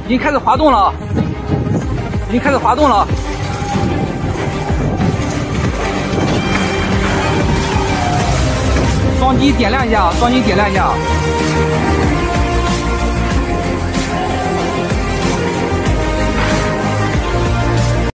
已经开始滑动了，已经开始滑动了。双击点亮一下，双击点亮一下。